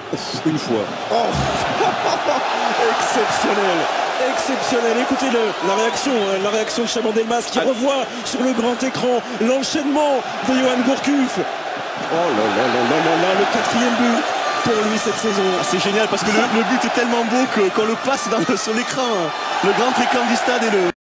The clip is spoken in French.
Une fois. Oh exceptionnel. Exceptionnel, écoutez la réaction de Chaban Delmas qui revoit sur le grand écran l'enchaînement de Yoann Gourcuff. Oh là là là là là là, le 4e but pour lui cette saison. C'est génial parce que le but est tellement beau qu'on le passe sur l'écran, le grand écran du stade et le...